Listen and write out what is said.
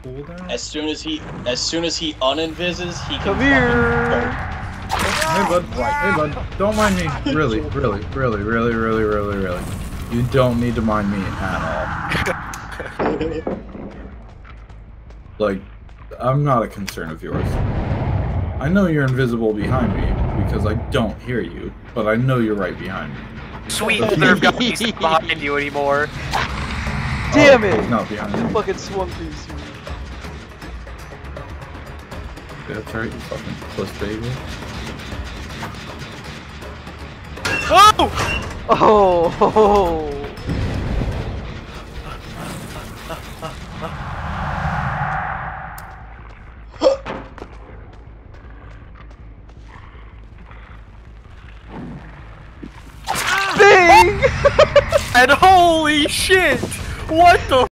cooldown? As soon as he uninvises, he can Come here. Hey bud, hey bud, don't mind me. Really. You don't need to mind me at all. Like, I'm not a concern of yours. I know you're invisible behind me because I don't hear you, but I know you're right behind me. Sweet mother of God, he's not behind you anymore. Damn it! He's not behind me. Fucking swung through you. That's right, you fucking puss baby. Oh! Oh! Bing! And holy shit! What the